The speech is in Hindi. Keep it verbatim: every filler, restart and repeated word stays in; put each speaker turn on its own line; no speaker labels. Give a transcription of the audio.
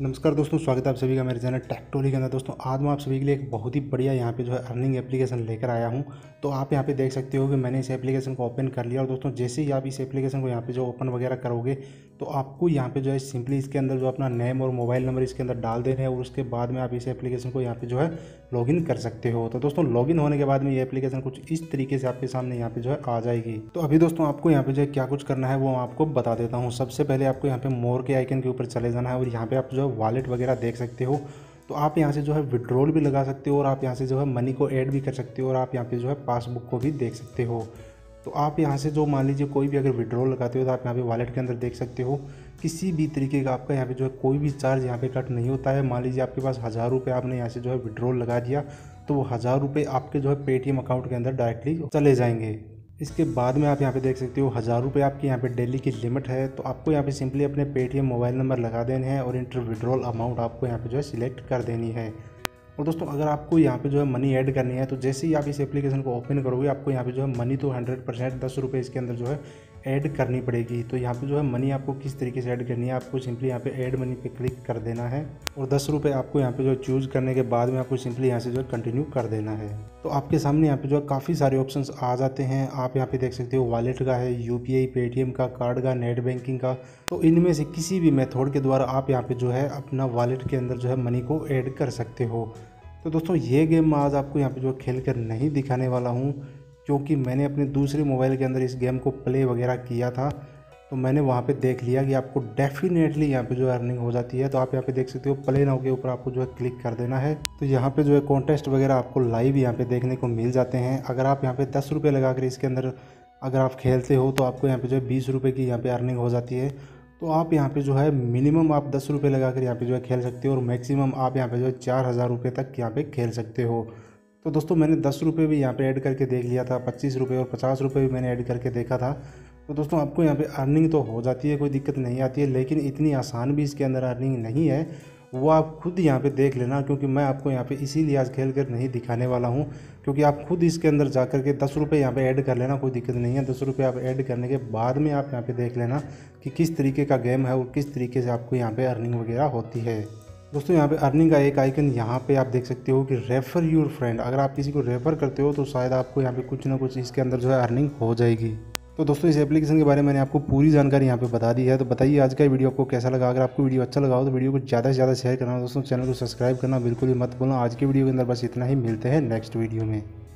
नमस्कार दोस्तों, स्वागत है आप सभी का मेरे चैनल टेक्टोली के अंदर। दोस्तों आज मैं आप सभी के लिए एक बहुत ही बढ़िया यहाँ पे जो है अर्निंग एप्लीकेशन लेकर आया हूँ। तो आप यहाँ पे देख सकते हो कि मैंने इस एप्लीकेशन को ओपन कर लिया। और दोस्तों जैसे ही आप इस एप्लीकेशन को यहाँ पे जो ओपन वगैरह करोगे तो आपको यहाँ पे जो है सिंपली इसके अंदर जो अपना नेम और मोबाइल नंबर इसके अंदर डाल देने हैं और उसके बाद में आप इस एप्लीकेशन को यहाँ पे जो है लॉगिन कर सकते हो। तो दोस्तों लॉगिन होने के बाद में ये एप्लीकेशन कुछ इस तरीके से आपके सामने यहाँ पे जो है आ जाएगी। तो अभी दोस्तों आपको यहाँ पे जो है क्या कुछ करना है वो आपको बता देता हूँ। सबसे पहले आपको यहाँ पे मोर के आइकन के ऊपर चले जाना है और यहाँ पे आप जो है वॉलेट वगैरह देख सकते हो। तो आप यहाँ से जो है विड्रॉल भी लगा सकते हो और आप यहाँ से जो है मनी को ऐड भी कर सकते हो और आप यहाँ पे जो है पासबुक को भी देख सकते हो। तो आप यहाँ से जो मान लीजिए कोई भी अगर विड्रॉल लगाते हो तो आप यहाँ पे वॉलेट के अंदर देख सकते हो किसी भी तरीके का आपका यहाँ पे जो है कोई भी चार्ज यहाँ पे कट नहीं होता है। मान लीजिए आपके पास हज़ार रुपये आपने यहाँ से जो है विड्रॉल लगा दिया तो वो हज़ार रुपये आपके जो है पेटीएम अकाउंट के अंदर डायरेक्टली चले जाएंगे। इसके बाद में आप यहाँ पे देख सकते हो हज़ार रुपये आपकी यहाँ पे डेली की लिमिट है। तो आपको यहाँ पे सिंपली अपने पेटीएम मोबाइल नंबर लगा देने हैं और इंटर विड्रॉल अमाउंट आपको यहाँ पे जो है सिलेक्ट कर देनी है। और दोस्तों अगर आपको यहाँ पे जो है मनी ऐड करनी है तो जैसे ही आप इस एप्लीकेशन को ओपन करोगे आपको यहाँ पे जो है मनी तो हंड्रेड परसेंट दस रुपये इसके अंदर जो है ऐड करनी पड़ेगी। तो यहाँ पे जो है मनी आपको किस तरीके से ऐड करनी है, आपको सिंपली यहाँ पे ऐड मनी पे क्लिक कर देना है और दस रुपये आपको यहाँ पे जो चूज़ करने के बाद में आपको सिंपली यहाँ से जो है कंटिन्यू कर देना है। तो आपके सामने यहाँ पे जो है काफ़ी सारे ऑप्शंस आ जाते हैं। आप यहाँ पे देख सकते हो वॉलेट का है, यूपीआई, पेटीएम का, कार्ड का, नेट बैंकिंग का। तो इनमें से किसी भी मेथड के द्वारा आप यहाँ पे जो है अपना वॉलेट के अंदर जो है मनी को ऐड कर सकते हो। तो दोस्तों ये गेम मैं आज आपको यहाँ पे जो खेल कर नहीं दिखाने वाला हूँ क्योंकि मैंने अपने दूसरे मोबाइल के अंदर इस गेम को प्ले वगैरह किया था। तो मैंने वहाँ पे देख लिया कि आपको डेफिनेटली यहाँ पे जो है अर्निंग हो जाती है। तो आप यहाँ पे देख सकते हो प्ले नाउ के ऊपर आपको जो है क्लिक कर देना है। तो यहाँ पे जो है कॉन्टेस्ट वगैरह आपको लाइव यहाँ पे देखने को मिल जाते हैं। अगर आप यहाँ पे दस रुपये लगा कर इसके अंदर अगर आप खेलते हो तो आपको यहाँ पे जो है बीस रुपये की यहाँ पे अर्निंग हो जाती है। तो आप यहाँ पे जो है मिनिमम आप दस रुपये लगा कर यहाँ पे जो है खेल सकते हो और मैक्सिमम आप यहाँ पे जो है चार हज़ार रुपये तक यहाँ पे खेल सकते हो। तो दोस्तों मैंने दस रुपये भी यहाँ पे ऐड करके देख लिया था, पच्चीस रुपये और पचास रुपये भी मैंने ऐड करके देखा था। तो दोस्तों आपको यहाँ पे अर्निंग तो हो जाती है, कोई दिक्कत नहीं आती है, लेकिन इतनी आसान भी इसके अंदर अर्निंग नहीं है। वो आप खुद यहाँ पे देख लेना क्योंकि मैं आपको यहाँ पे इसीलिए आज खेल कर नहीं दिखाने वाला हूँ क्योंकि आप खुद इसके अंदर जा कर के दस रुपये यहाँ पे ऐड कर लेना, कोई दिक्कत नहीं है। दस रुपये आप ऐड करने के बाद में आप यहाँ पे देख लेना कि किस तरीके का गेम है और किस तरीके से आपको यहाँ पे अर्निंग वगैरह होती है। दोस्तों यहाँ पे अर्निंग का एक आइकन यहाँ पे आप देख सकते हो कि रेफ़र योर फ्रेंड। अगर आप किसी को रेफ़र करते हो तो शायद आपको यहाँ पे कुछ ना कुछ इसके अंदर जो है अर्निंग हो जाएगी। तो दोस्तों इस एप्लीकेशन के बारे में मैंने आपको पूरी जानकारी यहाँ पे बता दी है। तो बताइए आज का वीडियो आपको कैसा लगा। अगर आपको वीडियो अच्छा लगा हो तो वीडियो को ज़्यादा से ज़्यादा शेयर करना दोस्तों, चैनल को सब्सक्राइब करना बिल्कुल ही मत भूलना। आज की वीडियो के अंदर बस इतना ही, मिलते हैं नेक्स्ट वीडियो में।